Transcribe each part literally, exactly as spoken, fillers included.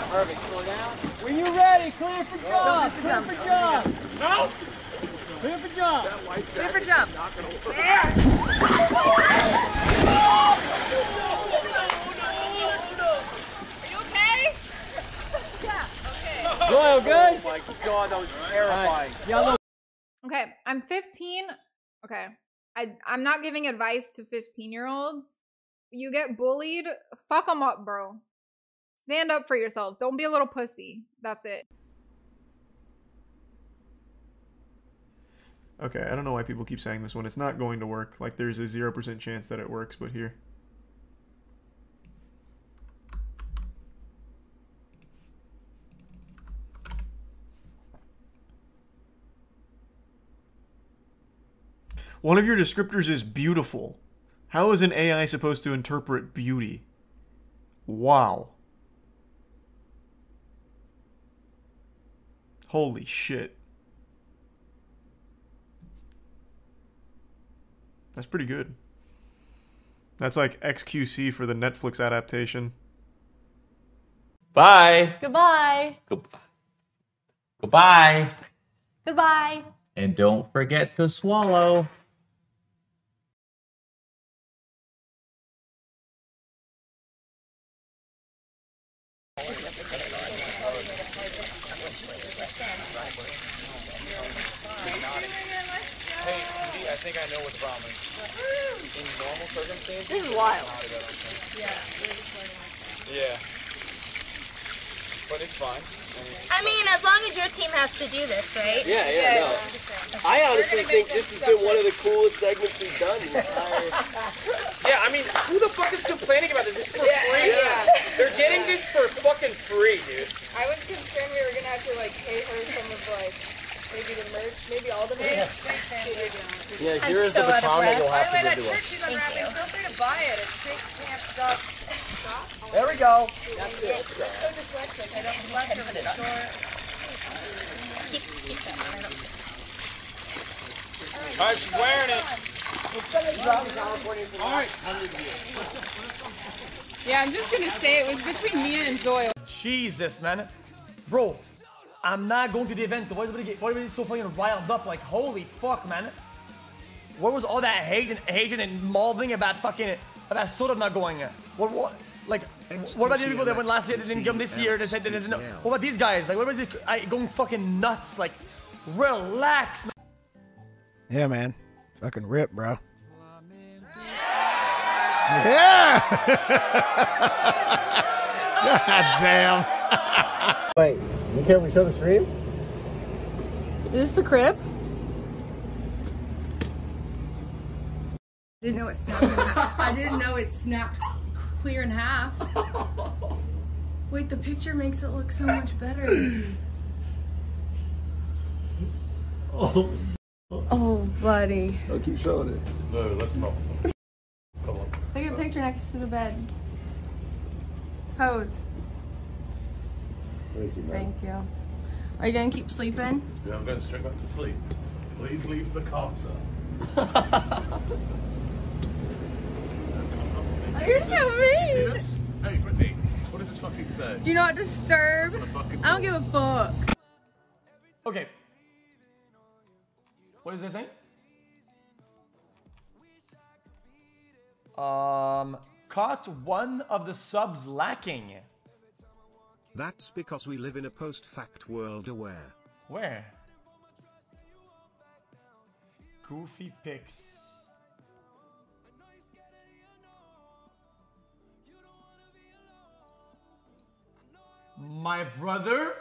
Perfect. Slow down. When you're ready, clear for jump. Clear for jump. No. Clear for jump. Clear for jump. Not gonna work. Doyle, good? Oh my god, that was terrifying. Right. Yellow. Okay, I'm fifteen. Okay, I, I'm not giving advice to fifteen-year-olds. You get bullied, fuck them up, bro. Stand up for yourself. Don't be a little pussy. That's it. Okay, I don't know why people keep saying this one. It's not going to work. Like, there's a zero percent chance that it works, but here. One of your descriptors is beautiful. How is an A I supposed to interpret beauty? Wow. Holy shit. That's pretty good. That's like X Q C for the Netflix adaptation. Bye. Goodbye. Goodbye. Goodbye. Goodbye. And don't forget to swallow. Hey, I think I know what the problem is. In normal circumstances, this is wild. Yeah. Yeah. But it's fine. I mean, as long as your team has to do this, right? Yeah, yeah, no. I honestly think this has been one of the coolest segments we've done in the entire... Yeah, I mean, who the fuck is complaining about this? This is for yeah, free. Yeah. They're getting this for fucking free, dude. I was concerned we were gonna have to, like, pay her some of, like, maybe the merch, maybe all the merch. Yeah, yeah here is so the baton that you'll have to give to us. By the way, that shirt she's unwrapping, feel free to buy it. It's Pink Camp Stop. There we go. That's it. I'm so dyslexic. I don't love her in the store. Alright, she's wearing it. Alright. Yeah, I'm just gonna say it was between Mia and Doyle. Jesus, man. Bro, I'm not going to the event. Why is everybody, why is everybody so fucking riled up? Like, holy fuck, man. What was all that hate and hatred and molding about fucking, about sort of not going? What, what, like, what about the people that went last year that didn't come this year? They said that doesn't know. What about these guys? Like, what was it I, going fucking nuts? Like, relax. Yeah, man. Fucking rip, bro. Yeah! God damn. Wait, you care if we show the stream? Is this the crib? I didn't know it snapped. In half. I didn't know it snapped clear in half. Wait, the picture makes it look so much better. Oh. Oh, buddy. I'll keep showing it. No, let's not. Come on. Take a picture next to the bed. Pose. Thank you, man. Thank you. Are you gonna keep sleeping? Yeah, I'm going straight back to sleep. Please leave the car, sir. You're so mean! See this? Hey, Brittany, what does this fucking say? Do not disturb. I don't give a fuck. Okay. What is this saying? Um, caught one of the subs lacking. That's because we live in a post-fact world aware. Where? Goofy pics. My brother?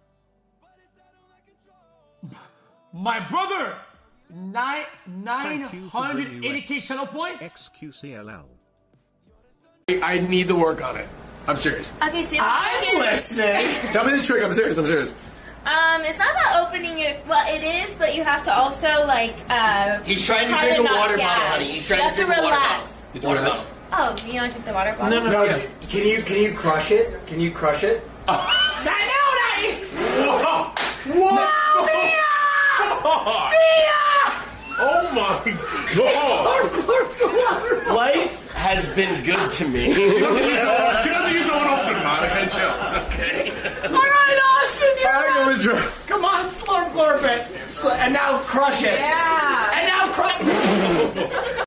My brother! Nine, nine hundred eighty K channel points? X Q C L L. I need to work on it. I'm serious. Okay, see. I'm listening. Tell me the trick. I'm serious. I'm serious. Um, it's not about opening it. Well, it is, but you have to also like. Uh, He's trying to try drink to a not, water yeah. bottle, honey. He's trying you to drink have a to water relax. bottle. Water bottle. Oh, you want to drink the water bottle? No, no, no. no can you can you crush it? Can you crush it? Oh. I know, Daddy. Whoa! Whoa! No, Mia! Mia! Oh my God! Life has been good to me. She doesn't use it often, man. Okay, chill. Okay. drip. Come on, slurp, glurp it. Sl- and now crush it. Yeah. And now crush.